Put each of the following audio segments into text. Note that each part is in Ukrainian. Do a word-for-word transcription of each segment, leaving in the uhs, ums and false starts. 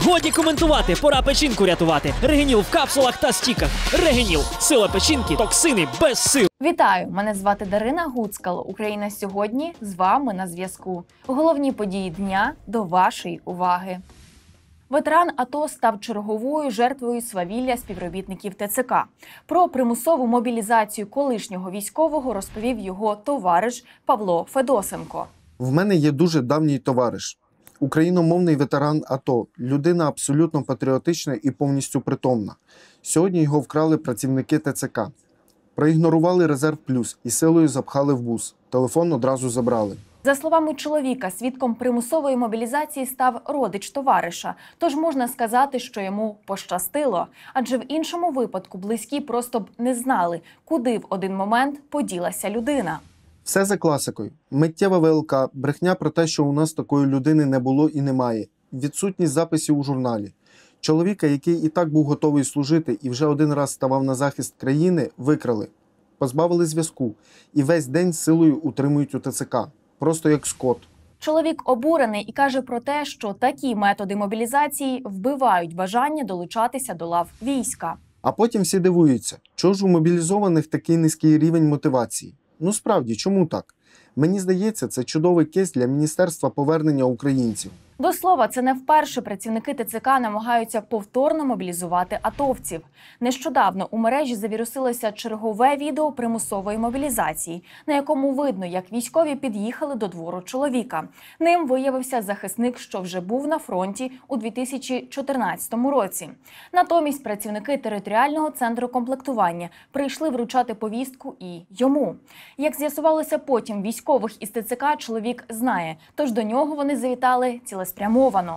Годі коментувати, пора печінку рятувати. Регеніл в капсулах та стіках. Регеніл – сила печінки, токсини без сил. Вітаю! Мене звати Дарина Гуцкал. Україна сьогодні з вами на зв'язку. Головні події дня до вашої уваги. Ветеран АТО став черговою жертвою свавілля співробітників ТЦК. Про примусову мобілізацію колишнього військового розповів його товариш Павло Федосенко. В мене є дуже давній товариш. Україномовний ветеран АТО. Людина абсолютно патріотична і повністю притомна. Сьогодні його вкрали працівники ТЦК. Проігнорували резерв плюс і силою запхали в бус. Телефон одразу забрали. За словами чоловіка, свідком примусової мобілізації став родич товариша. Тож можна сказати, що йому пощастило. Адже в іншому випадку близькі просто б не знали, куди в один момент поділася людина. Все за класикою. Миттєва ВЛК, брехня про те, що у нас такої людини не було і немає. Відсутність записів у журналі. Чоловіка, який і так був готовий служити і вже один раз ставав на захист країни, викрали. Позбавили зв'язку. І весь день силою утримують у ТЦК. Просто як скот. Чоловік обурений і каже про те, що такі методи мобілізації вбивають бажання долучатися до лав війська. А потім всі дивуються, чого ж у мобілізованих такий низький рівень мотивації? Ну справді, чому так? Мені здається, це чудовий кейс для Міністерства повернення українців. До слова, це не вперше працівники ТЦК намагаються повторно мобілізувати атовців. Нещодавно у мережі завірусилося чергове відео примусової мобілізації, на якому видно, як військові під'їхали до двору чоловіка. Ним виявився захисник, що вже був на фронті у дві тисячі чотирнадцятому році. Натомість працівники територіального центру комплектування прийшли вручати повістку і йому. Як з'ясувалося потім, військових із ТЦК чоловік знає, тож до нього вони завітали цілеспрямовано. Спрямовано.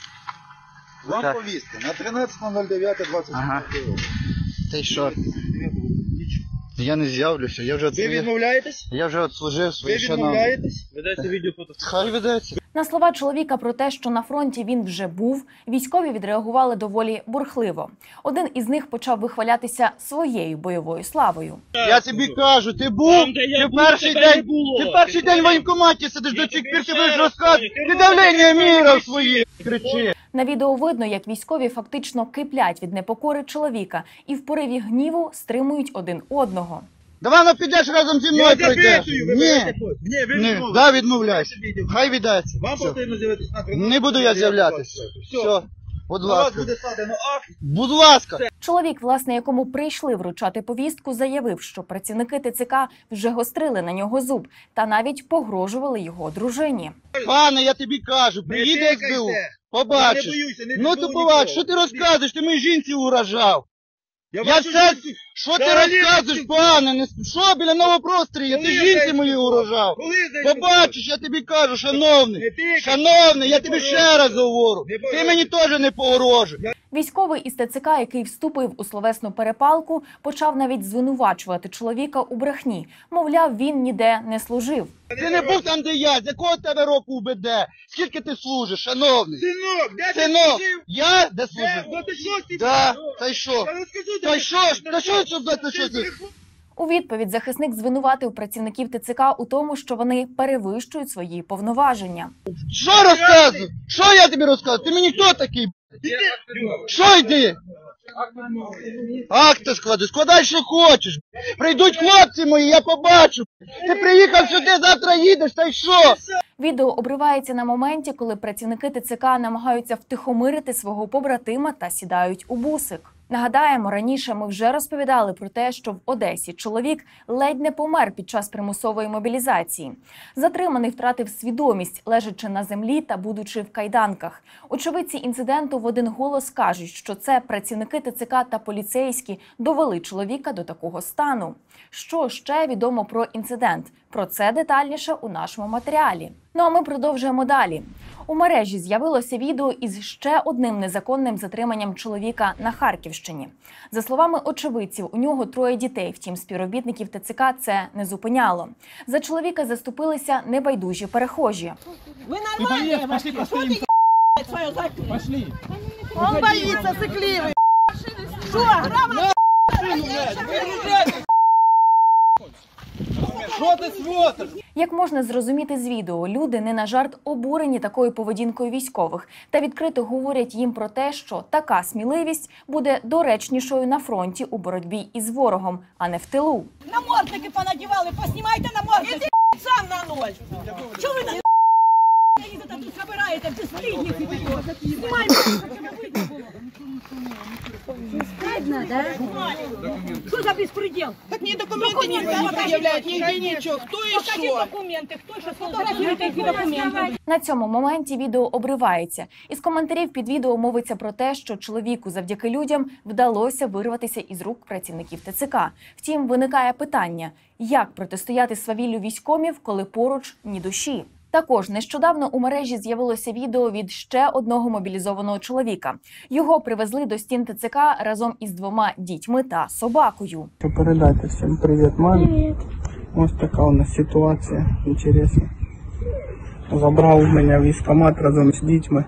Вам так. Повістка на тринадцяте нуль дев'яте двадцять четвертого ага. року. Та й що? Я не з'явлюся, я вже... Ви відмовляєтесь? Я вже відслужив свої шановні. Ви відмовляєтесь? Ведеться відео фото. Хай ведеться. На слова чоловіка про те, що на фронті він вже був, військові відреагували доволі бурхливо. Один із них почав вихвалятися своєю бойовою славою. Я тобі кажу, ти був, ти перший день, ти перший день в воєнкоматі сидиш до цих пір, ти будеш розказувати, ти давлення мірав свої, кричи. На відео видно, як військові фактично киплять від непокори чоловіка і в пориві гніву стримують один одного. Давай, ну підеш разом зі мною пройдеш. Ні, Ні, ви Ні. Да, відмовляйся. Хай віддається. Вам потрібно з'явитися на тринадцяте. Не буду я з'являтися. Все, будь ласка. буде складено акт. Будь ласка. Чоловік, власне, якому прийшли вручати повістку, заявив, що працівники ТЦК вже гострили на нього зуб та навіть погрожували його дружині. Пане, я тобі кажу, приїде СБУ, побачиш. Ну то побач, що ти розказуєш, ти моїй жінці угрожав. Я, я все, що ти розказуєш, пане, не, що біля Новопрострія, ти жінці мої угрожав. Побачиш, я тобі кажу, шановний, шановний, я тобі ще раз говорю, ти мені теж не погрожуй. Військовий із ТЦК, який вступив у словесну перепалку, почав навіть звинувачувати чоловіка у брехні. Мовляв, він ніде не служив. Ти не був там, де я, з якого тебе року УБД? Скільки ти служиш, шановний? Синок, де ти Синок, служив? я де служив? Де? Ти шостий? Да, та й що? Я розкажу Та й що? Та що, що, та що? У відповідь захисник звинуватив працівників ТЦК у тому, що вони перевищують свої повноваження. Що розказуй? Що я тобі розказую? Ти мені хто такий? Що йди? Акти склади, складай, що хочеш. Прийдуть хлопці мої, я побачу. Ти приїхав сюди, завтра їдеш, та й що? Відео обривається на моменті, коли працівники ТЦК намагаються втихомирити свого побратима та сідають у бусик. Нагадаємо, раніше ми вже розповідали про те, що в Одесі чоловік ледь не помер під час примусової мобілізації. Затриманий втратив свідомість, лежачи на землі та будучи в кайданках. Очевидці інциденту в один голос кажуть, що це працівники ТЦК та поліцейські довели чоловіка до такого стану. Що ще відомо про інцидент? Про це детальніше у нашому матеріалі. Ну а ми продовжуємо далі. У мережі з'явилося відео із ще одним незаконним затриманням чоловіка на Харківщині. За словами очевидців, у нього троє дітей, втім співробітників ТЦК це не зупиняло. За чоловіка заступилися небайдужі перехожі. Ви нормальні, пошли, пошли, пошли. Он боїться, сикливий. Що? Що ти смотриш? Як можна зрозуміти з відео, люди не на жарт обурені такою поведінкою військових та відкрито говорять їм про те, що така сміливість буде доречнішою на фронті у боротьбі із ворогом, а не в тилу. Намордники понадівали, поснімайте намордники. Сам на ноль. Чого ви на їдете тут забираєте, безстидники? Знімайте, щоб не видно було. Стидно, да? Що за безпреділ? Так ні документи ніхто не пред'являють, ніде нічого. Хто і що? Покажіть документи, хто що сфотографуєте ці документи. На цьому моменті відео обривається. Із коментарів під відео мовиться про те, що чоловіку завдяки людям вдалося вирватися із рук працівників ТЦК. Втім, виникає питання, як протистояти свавіллю військомів, коли поруч ні душі? Також нещодавно у мережі з'явилося відео від ще одного мобілізованого чоловіка. Його привезли до стін ТЦК разом із двома дітьми та собакою. Передайте всім привіт мамі. Привіт. Ось така у нас ситуація інтересна. Забрав мене військкомат разом з дітьми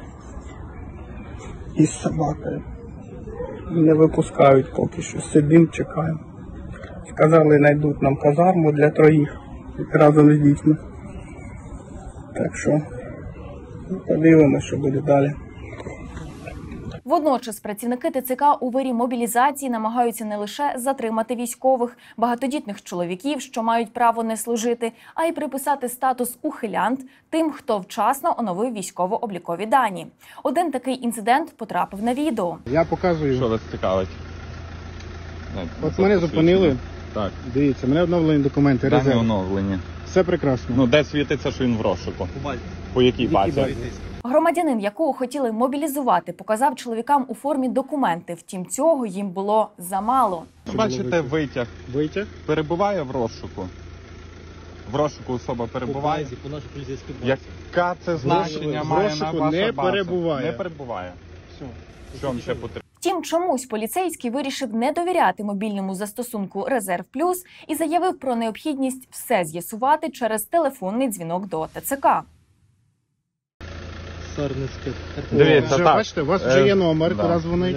і з собакою. Не випускають поки що, сидимо, чекаємо. Сказали, знайдуть нам казарму для троїх разом з дітьми. Так що подивимося, що буде далі. Водночас працівники ТЦК у вирі мобілізації намагаються не лише затримати військових, багатодітних чоловіків, що мають право не служити, а й приписати статус ухилянт тим, хто вчасно оновив військово-облікові дані. Один такий інцидент потрапив на відео. Я показую. Що вас цікавить? От мене зупинили. Так. Дивіться, мене оновлені документи, Дані резерв. оновлені. Все прекрасно. Ну, де світиться, що він в розшуку? По базі. По якій базі? Громадянин, якого хотіли мобілізувати, показав чоловікам у формі документи. Втім, цього їм було замало. Бачите, витяг. Витяг? Перебуває в розшуку. В розшуку особа перебуває. По нашій поліцейській базі. Яка це значення В має розшуку на ваша не база? перебуває. Не перебуває. Все. Що вам ще потрібно? Втім, чомусь поліцейський вирішив не довіряти мобільному застосунку «Резерв Плюс» і заявив про необхідність все з'ясувати через телефонний дзвінок до ТЦК. Сарницьке. Дивіться, Вже, так. бачите, у вас вже є номер, Да. куди дзвонить.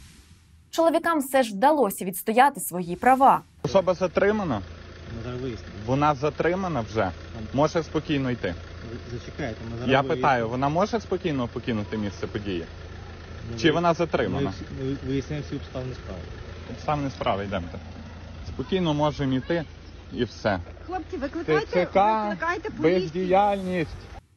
Чоловікам все ж вдалося відстояти свої права. Особа затримана? Ми зараз вияснимо. Вона затримана вже? Може спокійно йти? Ви Зачекайте, ми зараз Я вияснимо. питаю, вона може спокійно покинути місце події? Ну, Чи ви- вона затримана? Ми всі- Ми виясняємо всі обставини справи. Обставини справи, йдемте. Спокійно можемо йти і все. Хлопці, викликайте, ТЦК, викликайте поліцію. бездіяльність.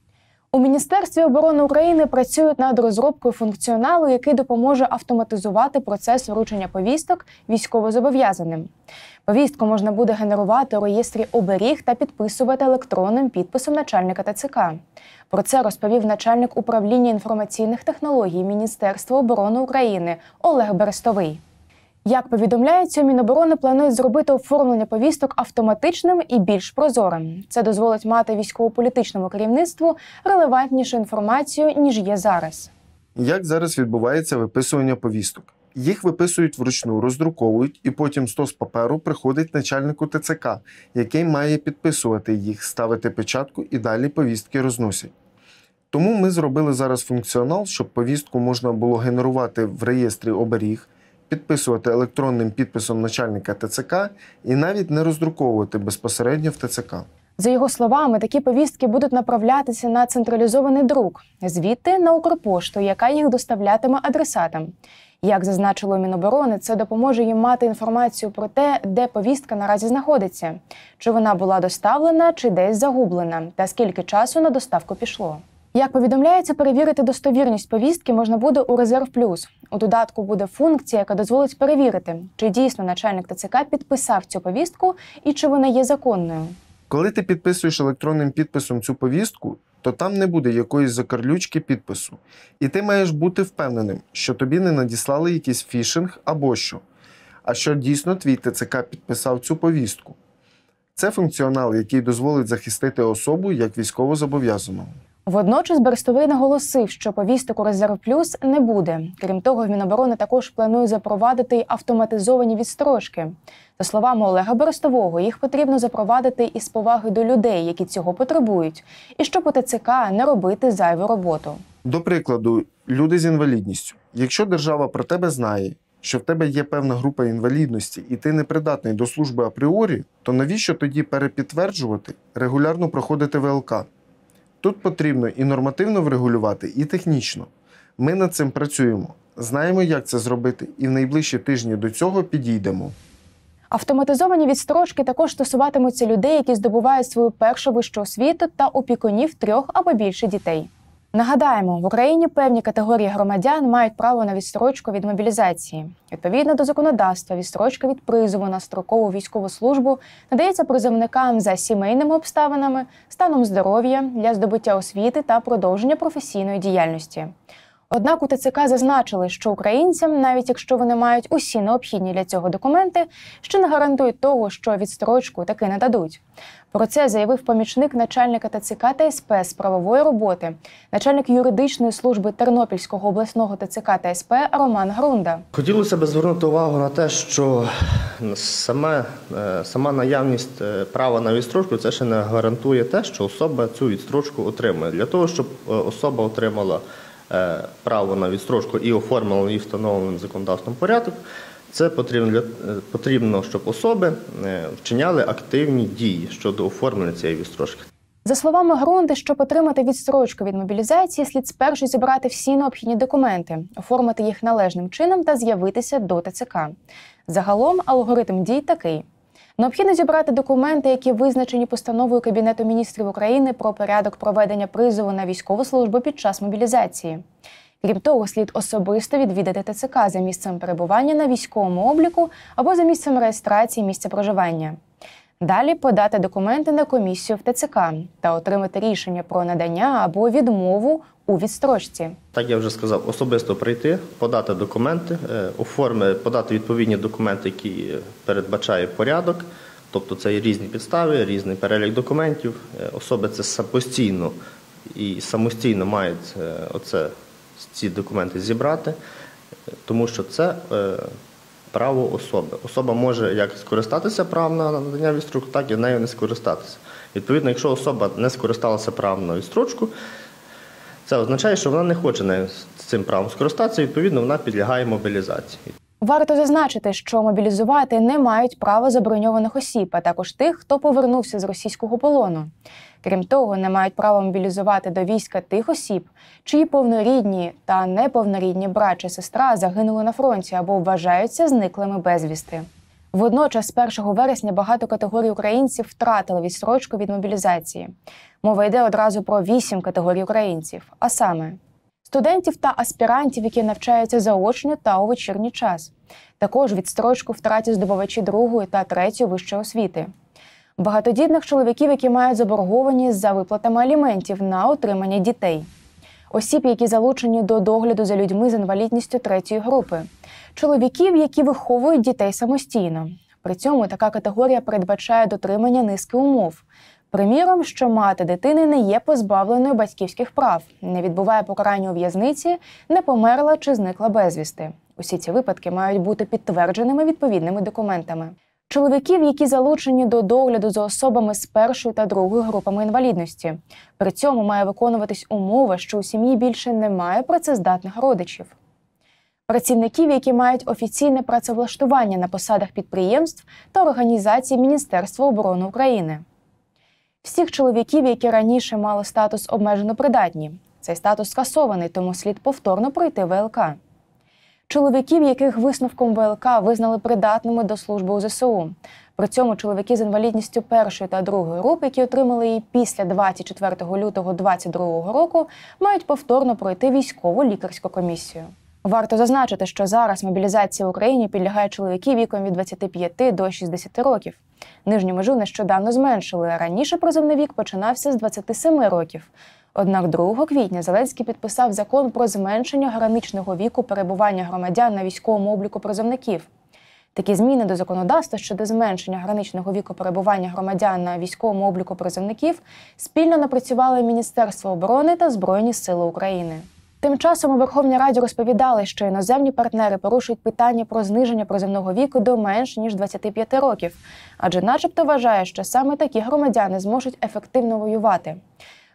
У Міністерстві оборони України працюють над розробкою функціоналу, який допоможе автоматизувати процес вручення повісток військовозобов'язаним. Повістку можна буде генерувати у реєстрі оберіг та підписувати електронним підписом начальника ТЦК. Про це розповів начальник управління інформаційних технологій Міністерства оборони України Олег Берестовий. Як повідомляється, у Міноборони планують зробити оформлення повісток автоматичним і більш прозорим. Це дозволить мати військово-політичному керівництву релевантнішу інформацію, ніж є зараз. Як зараз відбувається виписування повісток? Їх виписують вручну, роздруковують, і потім стос паперу приходить начальнику ТЦК, який має підписувати їх, ставити печатку і далі повістки розносять. Тому ми зробили зараз функціонал, щоб повістку можна було генерувати в реєстрі оберіг, підписувати електронним підписом начальника ТЦК і навіть не роздруковувати безпосередньо в ТЦК. За його словами, такі повістки будуть направлятися на централізований друк, звідти на Укрпошту, яка їх доставлятиме адресатам. Як зазначило Міноборони, це допоможе їм мати інформацію про те, де повістка наразі знаходиться, чи вона була доставлена, чи десь загублена, та скільки часу на доставку пішло. Як повідомляється, перевірити достовірність повістки можна буде у «Резерв Плюс». У додатку буде функція, яка дозволить перевірити, чи дійсно начальник ТЦК підписав цю повістку і чи вона є законною. Коли ти підписуєш електронним підписом цю повістку, то там не буде якоїсь закарлючки підпису. І ти маєш бути впевненим, що тобі не надіслали якийсь фішинг або що, а що дійсно твій ТЦК підписав цю повістку. Це функціонал, який дозволить захистити особу як військовозобов'язаного. Водночас Берестовий наголосив, що повісток у «Резерв Плюс» не буде. Крім того, в Міноборони також планує запровадити й автоматизовані відстрочки. За словами Олега Берестового, їх потрібно запровадити із поваги до людей, які цього потребують, і щоб у ТЦК не робити зайву роботу. До прикладу, люди з інвалідністю. Якщо держава про тебе знає що в тебе є певна група інвалідності і ти не придатний до служби апріорі, то навіщо тоді перепідтверджувати, регулярно проходити В Л К? Тут потрібно і нормативно врегулювати, і технічно. Ми над цим працюємо, знаємо, як це зробити, і в найближчі тижні до цього підійдемо. Автоматизовані відстрочки також стосуватимуться людей, які здобувають свою першу вищу освіту, та опікунів трьох або більше дітей. Нагадаємо, в Україні певні категорії громадян мають право на відстрочку від мобілізації. Відповідно до законодавства, відстрочка від призову на строкову військову службу надається призовникам за сімейними обставинами, станом здоров'я, для здобуття освіти та продовження професійної діяльності. Однак у Т Ц К зазначили, що українцям, навіть якщо вони мають усі необхідні для цього документи, ще не гарантують того, що відстрочку таки нададуть. Про це заявив помічник начальника Т Ц К та С П з правової роботи, начальник юридичної служби Тернопільського обласного Т Ц К та С П Роман Грунда. Хотілося б звернути увагу на те, що саме, сама наявність права на відстрочку – це ще не гарантує те, що особа цю відстрочку отримує. Для того, щоб особа отримала право на відстрочку і оформила її встановленим законодавством порядок, це потрібно, потрібно, щоб особи вчиняли активні дії щодо оформлення цієї відстрочки. За словами Грунди, щоб отримати відстрочку від мобілізації, слід спершу зібрати всі необхідні документи, оформити їх належним чином та з'явитися до Т Ц К. Загалом алгоритм дій такий. Необхідно зібрати документи, які визначені постановою Кабінету міністрів України про порядок проведення призову на військову службу під час мобілізації. Крім того, слід особисто відвідати Т Ц К за місцем перебування на військовому обліку або за місцем реєстрації місця проживання. Далі подати документи на комісію в Т Ц К та отримати рішення про надання або відмову у відстрочці. Так я вже сказав, особисто прийти, подати документи, оформити, подати відповідні документи, які передбачає порядок, тобто це є різні підстави, різний перелік документів. Особи це самостійно і самостійно мають оце, ці документи зібрати, тому що це право особи. Особа може як скористатися правом на надання відстрочку, так і нею не скористатися. Відповідно, якщо особа не скористалася правом на відстрочку, це означає, що вона не хоче нею цим правом скористатися, відповідно, вона підлягає мобілізації. Варто зазначити, що мобілізувати не мають права заброньованих осіб, а також тих, хто повернувся з російського полону. Крім того, не мають права мобілізувати до війська тих осіб, чиї повнорідні та неповнорідні брат чи сестра загинули на фронті або вважаються зниклими безвісти. Водночас, з першого вересня багато категорій українців втратили відстрочку від мобілізації. Мова йде одразу про вісім категорій українців, а саме студентів та аспірантів, які навчаються заочно та у вечірній час. Також відстрочку втратять здобувачі другої та третьої вищої освіти. Багатодітних чоловіків, які мають заборгованість за виплатами аліментів на утримання дітей. Осіб, які залучені до догляду за людьми з інвалідністю третьої групи. Чоловіків, які виховують дітей самостійно. При цьому така категорія передбачає дотримання низки умов. Приміром, що мати дитини не є позбавленою батьківських прав, не відбуває покарання у в'язниці, не померла чи зникла безвісти. Усі ці випадки мають бути підтвердженими відповідними документами. Чоловіків, які залучені до догляду за особами з першою та другою групами інвалідності. При цьому має виконуватись умова, що у сім'ї більше немає працездатних родичів. Працівників, які мають офіційне працевлаштування на посадах підприємств та організацій Міністерства оборони України. Всіх чоловіків, які раніше мали статус обмежено придатні. Цей статус скасований, тому слід повторно пройти В Л К. Чоловіків, яких висновком В Л К визнали придатними до служби у З С У. При цьому чоловіки з інвалідністю першої та другої груп, які отримали її після двадцять четвертого лютого двадцять другого року, мають повторно пройти військову лікарську комісію. Варто зазначити, що зараз мобілізації в Україні підлягає чоловіки віком від двадцяти п'яти до шістдесяти років. Нижню межу нещодавно зменшили, а раніше призовний вік починався з двадцяти семи років. Однак другого квітня Зеленський підписав закон про зменшення граничного віку перебування громадян на військовому обліку призовників. Такі зміни до законодавства щодо зменшення граничного віку перебування громадян на військовому обліку призовників спільно напрацювали Міністерство оборони та Збройні Сили України. Тим часом у Верховній Раді розповідали, що іноземні партнери порушують питання про зниження призовного віку до менш ніж двадцяти п'яти років, адже начебто вважає, що саме такі громадяни зможуть ефективно воювати.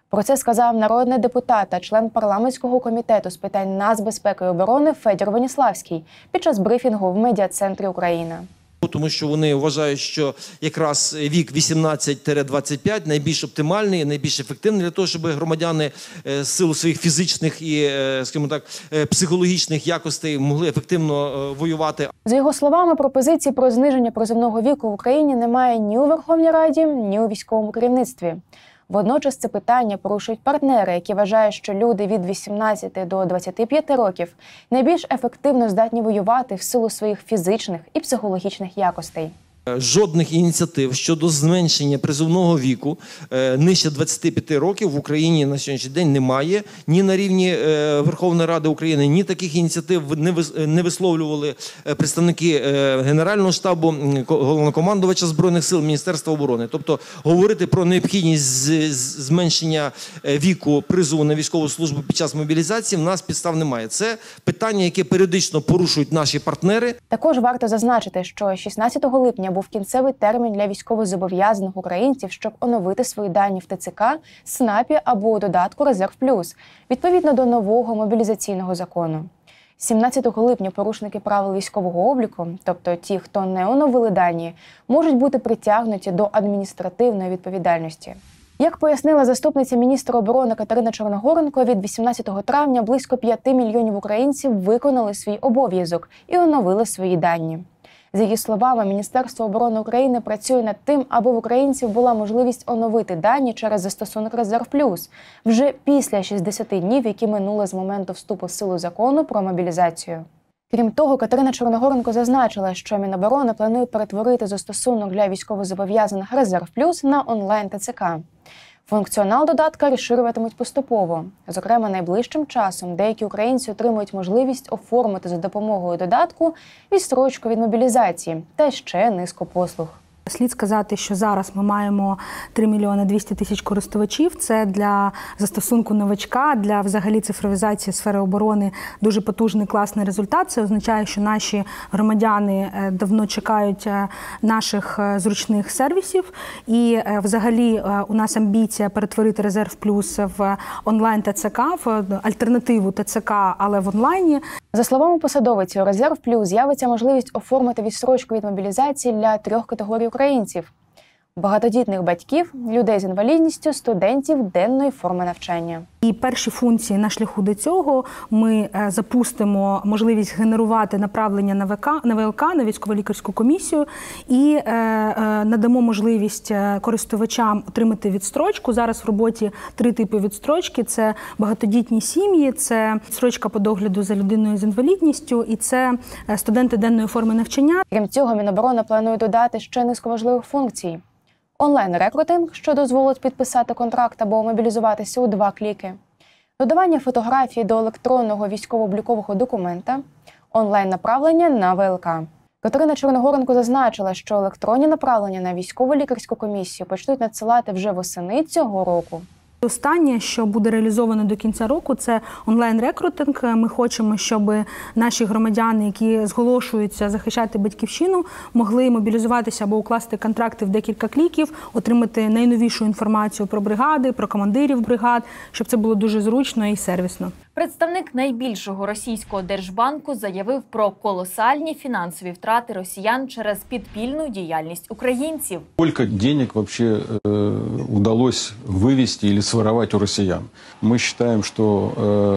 Про це сказав народний депутат та член парламентського комітету з питань нацбезпеки і оборони Федір Веніславський під час брифінгу в медіа-центрі «Україна». Тому що вони вважають, що якраз вік вісімнадцять двадцять п'ять найбільш оптимальний, найбільш ефективний для того, щоб громадяни з силу своїх фізичних і, скажімо так, психологічних якостей могли ефективно воювати. За його словами, пропозиції про зниження призовного віку в Україні немає ні у Верховній Раді, ні у військовому керівництві. Водночас це питання порушують партнери, які вважають, що люди від вісімнадцяти до двадцяти п'яти років найбільш ефективно здатні воювати в силу своїх фізичних і психологічних якостей. Жодних ініціатив щодо зменшення призовного віку нижче двадцяти п'яти років в Україні на сьогоднішній день немає. Ні на рівні Верховної Ради України, ні таких ініціатив не висловлювали представники Генерального штабу, Головнокомандувача Збройних сил, Міністерства оборони. Тобто говорити про необхідність зменшення віку призову на військову службу під час мобілізації в нас підстав немає. Це питання, яке періодично порушують наші партнери. Також варто зазначити, що шістнадцятого липня був кінцевий термін для військовозобов'язаних українців, щоб оновити свої дані в ТЦК, СНАПі або у додатку «Резерв Плюс», відповідно до нового мобілізаційного закону. сімнадцятого липня порушники правил військового обліку, тобто ті, хто не оновили дані, можуть бути притягнуті до адміністративної відповідальності. Як пояснила заступниця міністра оборони Катерина Черногоренко, від вісімнадцятого травня близько п'яти мільйонів українців виконали свій обов'язок і оновили свої дані. За її словами, Міністерство оборони України працює над тим, аби в українців була можливість оновити дані через застосунок «Резерв Плюс» вже після шістдесяти днів, які минули з моменту вступу в силу закону про мобілізацію. Крім того, Катерина Черногоренко зазначила, що Міноборони планує перетворити застосунок для військовозобов'язаних «Резерв Плюс» на онлайн-ТЦК. Функціонал додатка розширюватимуть поступово. Зокрема, найближчим часом деякі українці отримують можливість оформити за допомогою додатку відстрочку від мобілізації та ще низку послуг. Слід сказати, що зараз ми маємо три мільйони двісті тисяч користувачів. Це для застосунку новачка, для взагалі цифровізації сфери оборони дуже потужний, класний результат. Це означає, що наші громадяни давно чекають наших зручних сервісів. І взагалі у нас амбіція перетворити «Резерв Плюс» в онлайн-ТЦК, в альтернативу ТЦК, але в онлайні. За словами посадовиці, у «Резерв Плюс» з'явиться можливість оформити відстрочку від мобілізації для трьох категорій українців – багатодітних батьків, людей з інвалідністю, студентів денної форми навчання. І перші функції на шляху до цього ми запустимо можливість генерувати направлення на ВК, на ВЛК, на військово-лікарську комісію, і е, е, надамо можливість користувачам отримати відстрочку. Зараз в роботі три типи відстрочки. Це багатодітні сім'ї, це відстрочка по догляду за людиною з інвалідністю і це студенти денної форми навчання. Крім цього, Міноборони планує додати ще низку важливих функцій. Онлайн-рекрутинг, що дозволить підписати контракт або мобілізуватися у два кліки, додавання фотографій до електронного військово-облікового документа, онлайн-направлення на ВЛК. Катерина Черногоренко зазначила, що електронні направлення на військово-лікарську комісію почнуть надсилати вже восени цього року. Останнє, що буде реалізовано до кінця року, це онлайн-рекрутинг. Ми хочемо, щоб наші громадяни, які зголошуються захищати батьківщину, могли мобілізуватися або укласти контракти в декілька кліків, отримати найновішу інформацію про бригади, про командирів бригад, щоб це було дуже зручно і сервісно. Представник найбільшого російського держбанку заявив про колосальні фінансові втрати росіян через підпільну діяльність українців. Сколько денег вообще э, удалось вывести или своровать у россиян? Мы считаем, что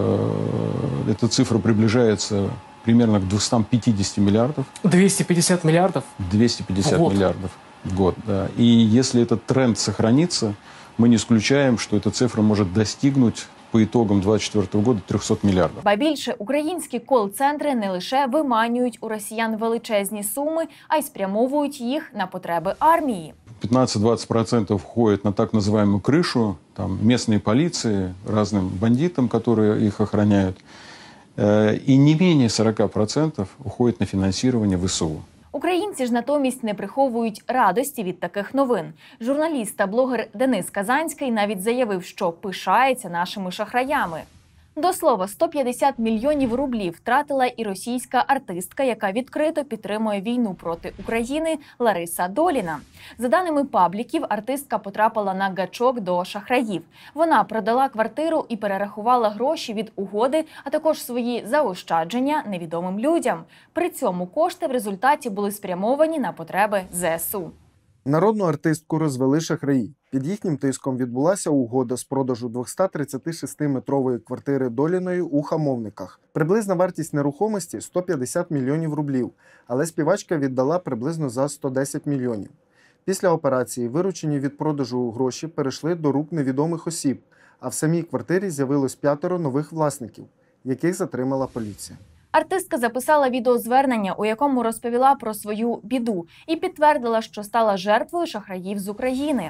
э, эта цифра приближается примерно к двухстам пятидесяти миллиардов. двести пятьдесят миллиардов? двести пятьдесят в год. миллиардов в год, да. И если этот тренд сохранится, мы не исключаем, что эта цифра может достигнуть по итогам двадцять четвертого года трьохсот миллиардов. Ба більше, українські кол-центри не лише виманюють у росіян величезні суми, а й спрямовують їх на потреби армії. пятнадцать-двадцать процентов входит на так называемую крышу, там местные полиции, разным бандитам, которые их охраняют. И не менее сорока процентов уходит на финансирование ВСУ. Українці ж натомість не приховують радості від таких новин. Журналіст та блогер Денис Казанський навіть заявив, що пишається нашими шахраями. До слова, сто п'ятдесят мільйонів рублів втратила і російська артистка, яка відкрито підтримує війну проти України, Лариса Доліна. За даними пабліків, артистка потрапила на гачок до шахраїв. Вона продала квартиру і перерахувала гроші від угоди, а також свої заощадження невідомим людям. При цьому кошти в результаті були спрямовані на потреби зе ес у. Народну артистку розвели шахраї. Під їхнім тиском відбулася угода з продажу двохсоттридцятишестиметрової квартири Доліної у Хамовниках. Приблизна вартість нерухомості – сто п'ятдесят мільйонів рублів, але співачка віддала приблизно за сто десять мільйонів. Після операції виручені від продажу гроші перейшли до рук невідомих осіб, а в самій квартирі з'явилось п'ятеро нових власників, яких затримала поліція. Артистка записала відеозвернення, у якому розповіла про свою біду і підтвердила, що стала жертвою шахраїв з України.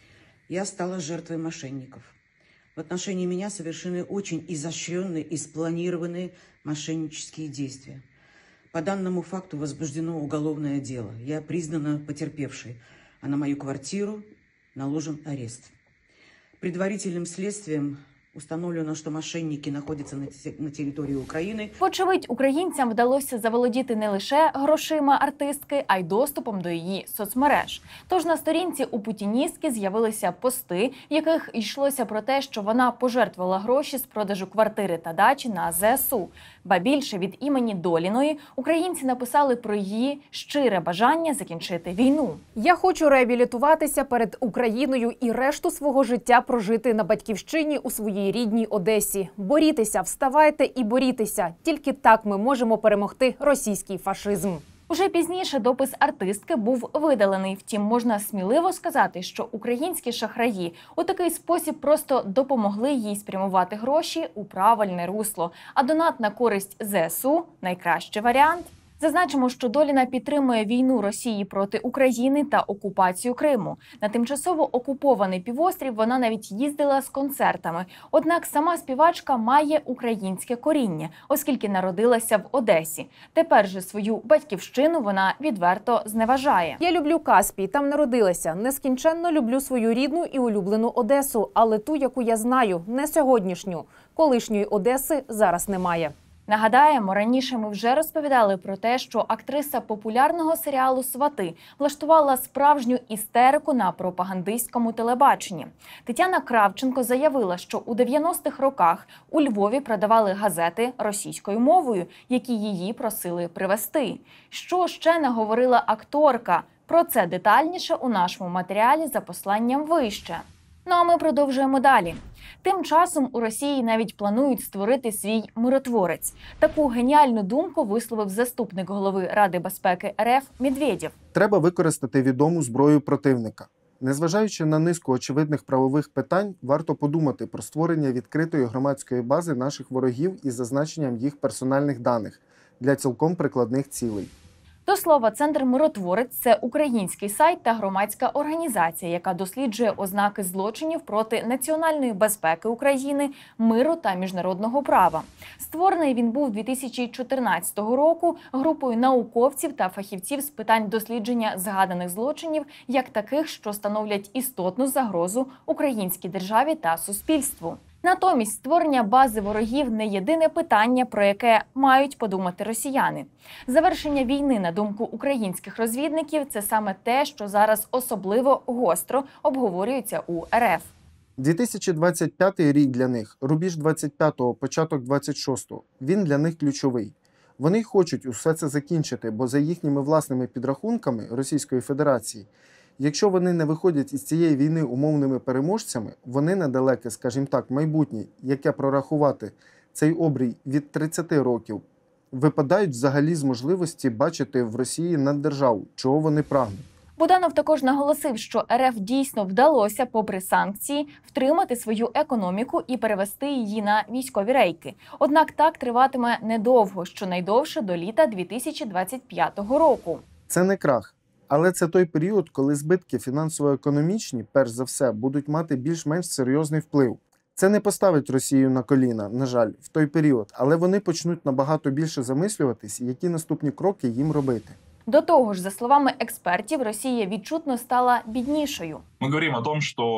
Я стала жертвой мошенников. В отношении меня совершены очень изощренные и спланированные мошеннические действия. По данному факту возбуждено уголовное дело. Я признана потерпевшей, а на мою квартиру наложен арест. Предварительным следствием установлено, що мошенники знаходяться на території України. Вочевидь, українцям вдалося заволодіти не лише грошима артистки, а й доступом до її соцмереж. Тож на сторінці у путіністки з'явилися пости, в яких йшлося про те, що вона пожертвувала гроші з продажу квартири та дачі на зе ес у. Ба більше, від імені Доліної українці написали про її щире бажання закінчити війну. Я хочу реабілітуватися перед Україною і решту свого життя прожити на батьківщині у своїй рідній Одесі. Борітеся, вставайте і борітеся. Тільки так ми можемо перемогти російський фашизм. Уже пізніше допис артистки був видалений. Втім, можна сміливо сказати, що українські шахраї у такий спосіб просто допомогли їй спрямувати гроші у правильне русло. А донат на користь зе ес у – найкращий варіант. Зазначимо, що Доліна підтримує війну Росії проти України та окупацію Криму. На тимчасово окупований півострів вона навіть їздила з концертами. Однак сама співачка має українське коріння, оскільки народилася в Одесі. Тепер же свою батьківщину вона відверто зневажає. Я люблю Каспій, там народилася. Нескінченно люблю свою рідну і улюблену Одесу, але ту, яку я знаю, не сьогоднішню. Колишньої Одеси зараз немає. Нагадаємо, раніше ми вже розповідали про те, що актриса популярного серіалу «Свати» влаштувала справжню істерику на пропагандистському телебаченні. Тетяна Кравченко заявила, що у дев'яностих роках у Львові продавали газети російською мовою, які її просили привезти. Що ще наговорила акторка? Про це детальніше у нашому матеріалі за посланням вище. Ну а ми продовжуємо далі. Тим часом у Росії навіть планують створити свій миротворець. Таку геніальну думку висловив заступник голови Ради безпеки ер еф Медведєв. Треба використати відому зброю противника. Незважаючи на низку очевидних правових питань, варто подумати про створення відкритої громадської бази наших ворогів із зазначенням їх персональних даних для цілком прикладних цілей. До слова, Центр «Миротворець» – це український сайт та громадська організація, яка досліджує ознаки злочинів проти національної безпеки України, миру та міжнародного права. Створений він був дві тисячі чотирнадцятого року групою науковців та фахівців з питань дослідження згаданих злочинів, як таких, що становлять істотну загрозу українській державі та суспільству. Натомість створення бази ворогів – не єдине питання, про яке мають подумати росіяни. Завершення війни, на думку українських розвідників, це саме те, що зараз особливо гостро обговорюється у ер еф. дві тисячі двадцять п'ятий рік для них, рубіж двадцять п'ятого, початок двадцять шостого, він для них ключовий. Вони хочуть усе це закінчити, бо за їхніми власними підрахунками Російської Федерації, якщо вони не виходять із цієї війни умовними переможцями, вони недалеке, скажімо так, майбутнє, яке прорахувати цей обрій від тридцяти років, випадають взагалі з можливості бачити в Росії наддержаву, чого вони прагнуть. Буданов також наголосив, що ер еф дійсно вдалося, попри санкції, втримати свою економіку і перевести її на військові рейки. Однак так триватиме недовго, щонайдовше до літа дві тисячі двадцять п'ятого року. Це не крах. Але це той період, коли збитки фінансово-економічні, перш за все, будуть мати більш-менш серйозний вплив. Це не поставить Росію на коліна, на жаль, в той період, але вони почнуть набагато більше замислюватись, які наступні кроки їм робити. До того ж, за словами експертів, Росія відчутно стала біднішою. Ми говоримо о том, що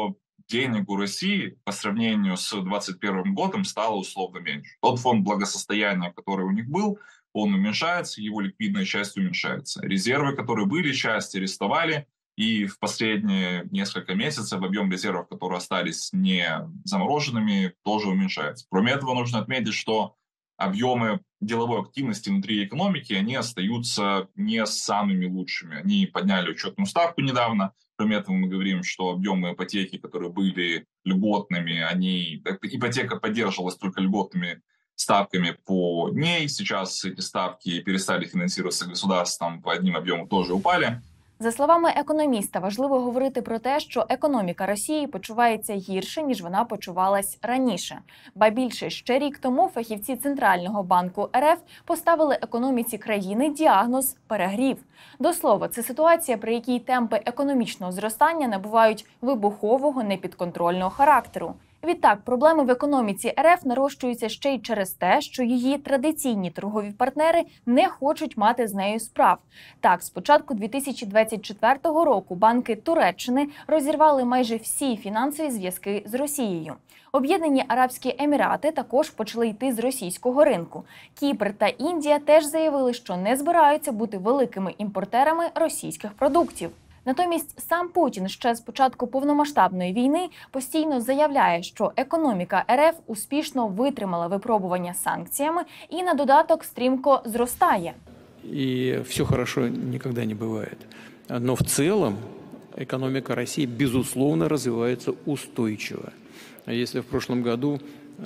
денег у России по сравнению с двадцать первым годом стало условно меньше. Тот фонд благосостояния, который у них был, он уменьшается, его ликвидная часть уменьшается. Резервы, которые были, часть арестовали, и в последние несколько месяцев объем резервов, которые остались не замороженными, тоже уменьшается. Кроме этого, нужно отметить, что объемы деловой активности внутри экономики, они остаются не самыми лучшими. Они подняли учетную ставку недавно. Кроме этого, мы говорим, что объемы ипотеки, которые были льготными, они, ипотека поддерживалась только льготными ставками по ней. Сейчас эти ставки перестали финансироваться государством, по одним объемам тоже упали. За словами економіста, важливо говорити про те, що економіка Росії почувається гірше, ніж вона почувалась раніше. Ба більше, ще рік тому фахівці Центрального банку РФ поставили економіці країни діагноз «перегрів». До слова, це ситуація, при якій темпи економічного зростання набувають вибухового, непідконтрольного характеру. Відтак, проблеми в економіці РФ нарощуються ще й через те, що її традиційні торгові партнери не хочуть мати з нею справ. Так, з початку дві тисячі двадцять четвертого року банки Туреччини розірвали майже всі фінансові зв'язки з Росією. Об'єднані Арабські Емірати також почали йти з російського ринку. Кіпр та Індія теж заявили, що не збираються бути великими імпортерами російських продуктів. Натомість сам Путін ще з початку повномасштабної війни постійно заявляє, що економіка РФ успішно витримала випробування санкціями і на додаток стрімко зростає. И все хорошо никогда не бывает. Но в целом экономика России, безусловно, развивается устойчиво. Если в прошлом году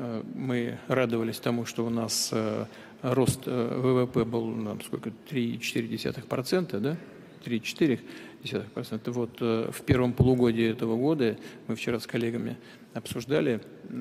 мы радовались тому, что у нас рост ВВП был на сколько, три целых четыре десятых процента, да? три целых четыре десятых процента. Вот в первом полугодии этого года мы вчера с коллегами обсуждали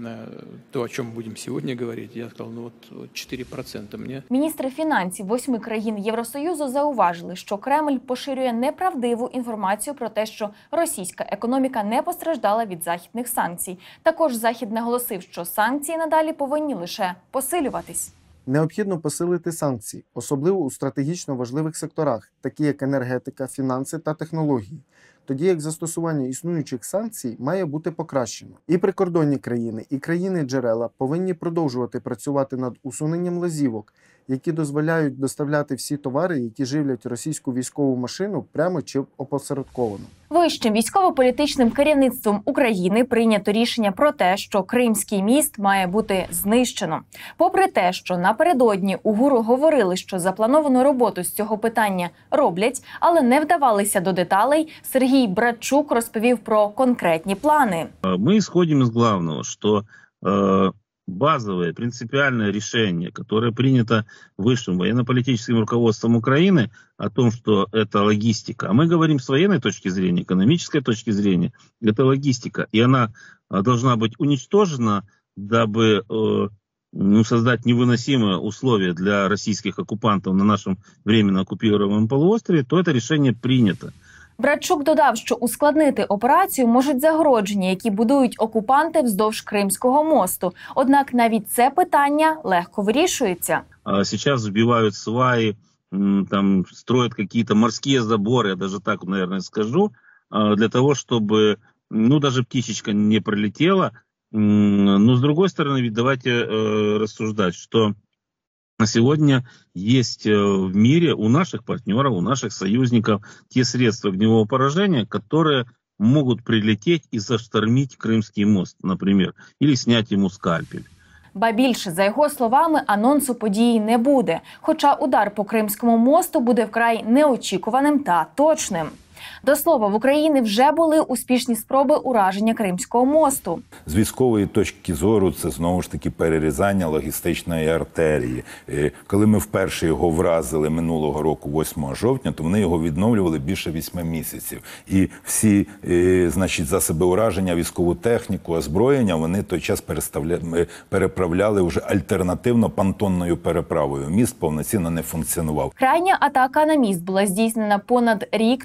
то, о чем будем сегодня говорить. Я сказал, ну вот чотири проценти мне. Міністри фінансів восьми країн Євросоюзу зауважили, що Кремль поширює неправдиву інформацію про те, що російська економіка не постраждала від західних санкцій. Також Захід наголосив, що санкції надалі повинні лише посилюватись. Необхідно посилити санкції, особливо у стратегічно важливих секторах, такі як енергетика, фінанси та технології. Тоді як застосування існуючих санкцій має бути покращено. І прикордонні країни, і країни-джерела повинні продовжувати працювати над усуненням лазівок, які дозволяють доставляти всі товари, які живлять російську військову машину прямо чи опосередковано. Вищим військово-політичним керівництвом України прийнято рішення про те, що Кримський міст має бути знищено. Попри те, що напередодні у ГУРу говорили, що заплановану роботу з цього питання роблять, але не вдавалися до деталей, Сергій Братчук розповів про конкретні плани. Ми исходим из главного, что э, базовое принципиальное решение, которое принято высшим военно-политическим руководством Украины о том, что это логистика. А мы говорим с военной точки зрения, экономической точки зрения, это логистика. И она должна быть уничтожена, дабы э, ну, создать невыносимые условия для российских оккупантов на нашем временно оккупированном полуострове, то это решение принято. Братчук додав, що ускладнити операцію можуть загородження, які будують окупанти вздовж Кримського мосту. Однак навіть це питання легко вирішується. Сейчас вбивают сваи, там, строят какие-то морские заборы, я даже так, наверное, скажу, для того, чтобы, ну, даже птичечка не пролетела. Но, с другой стороны, ведь давайте рассуждать, что на сегодня есть в мире у наших партнеров, у наших союзников те средства огневого поражения, которые могут прилететь и заштормить Крымский мост, например, или снять ему скальпель. Ба більше, за його словами, анонсу події не буде. Хоча удар по Кримському мосту буде вкрай неочікуваним та точним. До слова, в Україні вже були успішні спроби ураження Кримського мосту. З військової точки зору це знову ж таки перерізання логістичної артерії. Коли ми вперше його вразили минулого року, восьмого жовтня, то вони його відновлювали більше вісьми місяців. І всі, значить, засоби ураження, військову техніку, озброєння, вони той час переправляли вже альтернативно понтонною переправою. Міст повноцінно не функціонував. Крайня атака на міст була здійснена понад рік тому,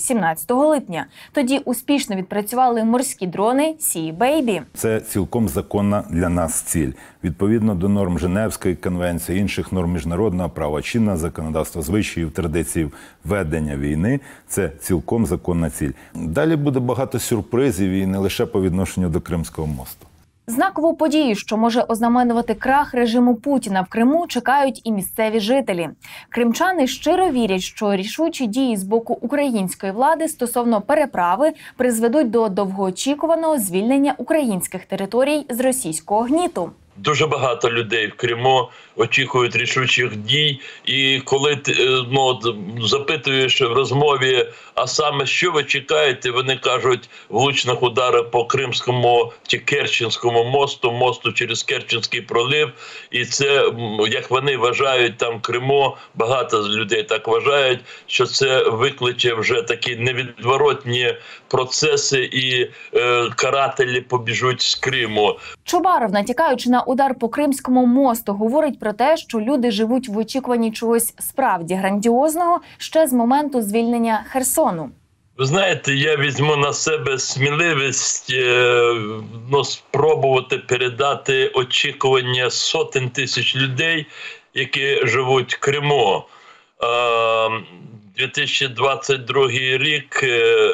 сімнадцятого липня. Тоді успішно відпрацювали морські дрони Сі Бейбі. Це цілком законна для нас ціль. Відповідно до норм Женевської конвенції, інших норм міжнародного права, чинного законодавства, звичаїв, традицій ведення війни – це цілком законна ціль. Далі буде багато сюрпризів і не лише по відношенню до Кримського мосту. Знакову подію, що може ознаменувати крах режиму Путіна в Криму, чекають і місцеві жителі. Кримчани щиро вірять, що рішучі дії з боку української влади стосовно переправи призведуть до довгоочікуваного звільнення українських територій з російського гніту. Дуже багато людей в Криму очікують рішучих дій, і коли ти ну, запитуєш в розмові, а саме що ви чекаєте, вони кажуть влучних ударів по Кримському чи Керченському мосту, мосту через Керченський пролив, і це, як вони вважають там в Криму, багато людей так вважають, що це викличе вже такі невідворотні процеси і е, карателі побіжуть з Криму. Чубаров, натякаючи на удар по Кримському мосту, говорить про те, що люди живуть в очікуванні чогось справді грандіозного ще з моменту звільнення Херсону. Ви знаєте, я візьму на себе сміливість е, ну, спробувати передати очікування сотень тисяч людей, які живуть в Криму. Е, дві тисячі двадцять другий рік е, е,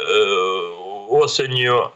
осенью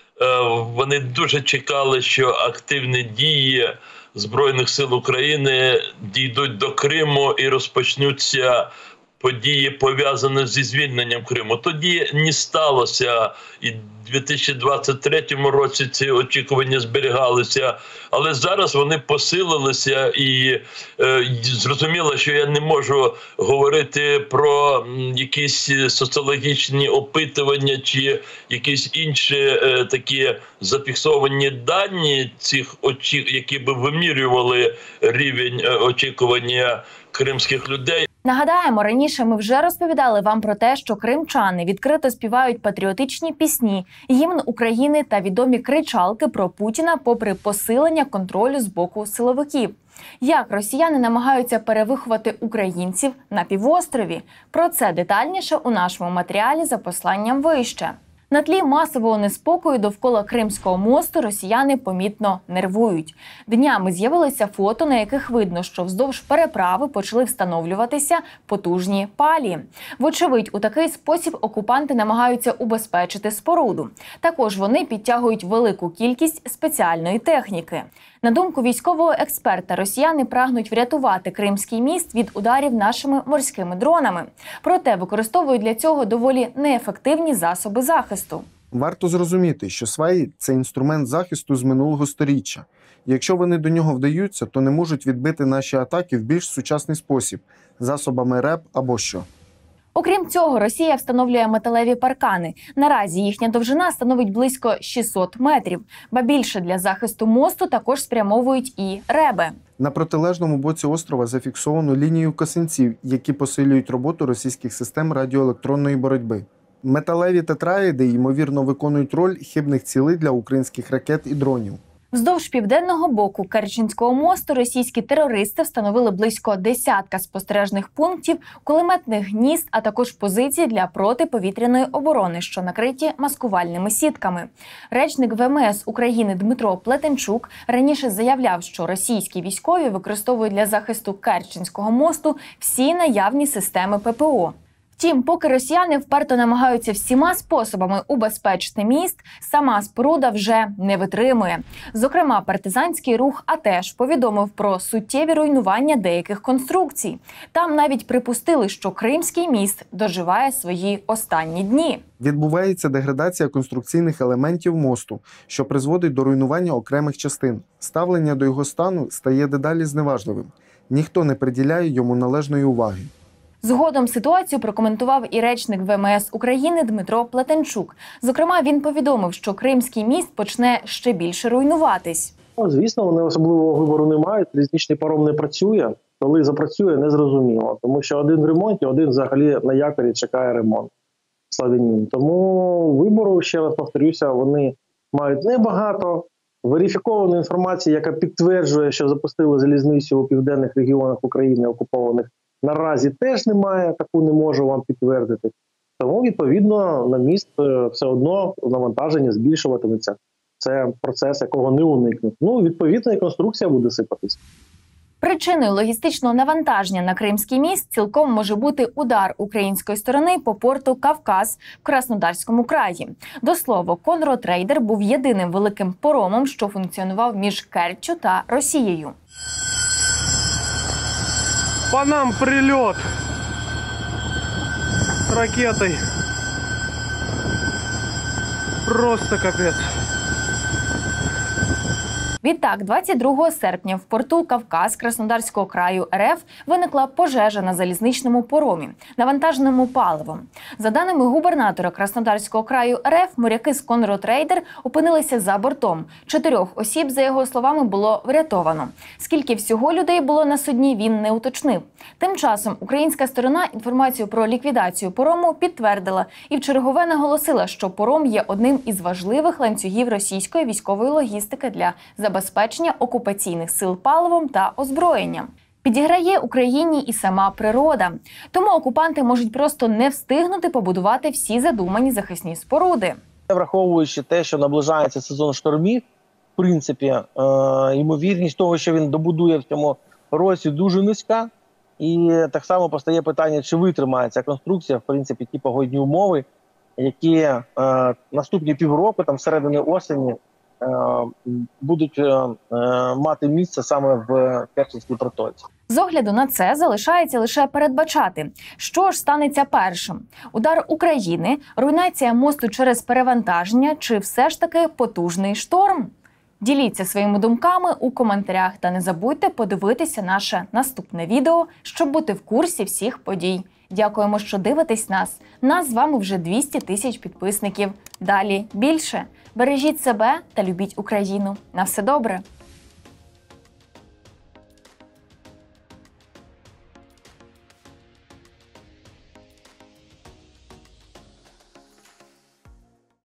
вони дуже чекали, що активні дії Збройних сил України дійдуть до Криму і розпочнуться події, пов'язані зі звільненням Криму. Тоді не сталося, і в дві тисячі двадцять третьому році ці очікування зберігалися, але зараз вони посилилися, і е, зрозуміло, що я не можу говорити про якісь соціологічні опитування чи якісь інші е, такі зафіксовані дані цих очі, які б вимірювали рівень е, очікування кримських людей. Нагадаємо, раніше ми вже розповідали вам про те, що кримчани відкрито співають патріотичні пісні, гімн України та відомі кричалки про Путіна попри посилення контролю з боку силовиків. Як росіяни намагаються перевиховати українців на півострові? Про це детальніше у нашому матеріалі за посланням вище. На тлі масового неспокою довкола Кримського мосту росіяни помітно нервують. Днями з'явилися фото, на яких видно, що вздовж переправи почали встановлюватися потужні палі. Вочевидь, у такий спосіб окупанти намагаються убезпечити споруду. Також вони підтягують велику кількість спеціальної техніки. На думку військового експерта, росіяни прагнуть врятувати Кримський міст від ударів нашими морськими дронами. Проте використовують для цього доволі неефективні засоби захисту. Варто зрозуміти, що сваї – це інструмент захисту з минулого сторіччя. Якщо вони до нього вдаються, то не можуть відбити наші атаки в більш сучасний спосіб – засобами РЕП або що. Окрім цього, Росія встановлює металеві паркани. Наразі їхня довжина становить близько шістсот метрів. Ба більше для захисту мосту також спрямовують і реби. На протилежному боці острова зафіксовано лінію косинців, які посилюють роботу російських систем радіоелектронної боротьби. Металеві тетраїди, ймовірно, виконують роль хибних цілей для українських ракет і дронів. Вздовж південного боку Керченського мосту російські терористи встановили близько десятка спостережних пунктів, кулеметних гнізд, а також позицій для протиповітряної оборони, що накриті маскувальними сітками. Речник Ве Ем Ес України Дмитро Плетенчук раніше заявляв, що російські військові використовують для захисту Керченського мосту всі наявні системи Пе Пе О. Втім, поки росіяни вперто намагаються всіма способами убезпечити міст, сама споруда вже не витримує. Зокрема, партизанський рух А Те Ж повідомив про суттєві руйнування деяких конструкцій. Там навіть припустили, що Кримський міст доживає свої останні дні. Відбувається деградація конструкційних елементів мосту, що призводить до руйнування окремих частин. Ставлення до його стану стає дедалі зневажливим. Ніхто не приділяє йому належної уваги. Згодом ситуацію прокоментував і речник Ве Ем Ес України Дмитро Плетенчук. Зокрема, він повідомив, що Кримський міст почне ще більше руйнуватись. Звісно, вони особливого вибору не мають, залізничний паром не працює. Коли запрацює, незрозуміло. Тому що один в ремонті, один взагалі на якорі чекає ремонт. Славянін. Тому вибору, ще раз повторюся, вони мають небагато. Верифікованої інформації, яка підтверджує, що запустили залізницю у південних регіонах України окупованих, наразі теж немає, таку не можу вам підтвердити. Тому, відповідно, на міст все одно навантаження збільшуватиметься. Це процес, якого не уникнуть. Ну, відповідно, і конструкція буде сипатись. Причиною логістичного навантаження на Кримський міст цілком може бути удар української сторони по порту Кавказ в Краснодарському краї. До слова, конротрейдер був єдиним великим поромом, що функціонував між Керччю та Росією. По нам прильот ракетой. Просто капець. Відтак, двадцять другого серпня в порту Кавказ Краснодарського краю РФ виникла пожежа на залізничному поромі, навантаженому паливом. За даними губернатора Краснодарського краю РФ, моряки з конротрейдер опинилися за бортом. Чотирьох осіб, за його словами, було врятовано. Скільки всього людей було на судні, він не уточнив. Тим часом українська сторона інформацію про ліквідацію порому підтвердила і вчергове наголосила, що пором є одним із важливих ланцюгів російської військової логістики для забезпечення окупаційних сил паливом та озброєнням. Підіграє Україні і сама природа. Тому окупанти можуть просто не встигнути побудувати всі задумані захисні споруди. Враховуючи те, що наближається сезон штормів, в принципі, е- ймовірність того, що він добудує в цьому році, дуже низька. І так само постає питання, чи витримає ця конструкція, в принципі, ті погодні умови, які е- наступні півроку, там середини осені, будуть мати місце саме в Керченській протоці. З огляду на це залишається лише передбачати, що ж станеться першим. Удар України, руйнація мосту через перевантаження чи все ж таки потужний шторм? Діліться своїми думками у коментарях та не забудьте подивитися наше наступне відео, щоб бути в курсі всіх подій. Дякуємо, що дивитесь нас. Нас з вами вже двісті тисяч підписників. Далі більше. Бережіть себе та любіть Україну. На все добре!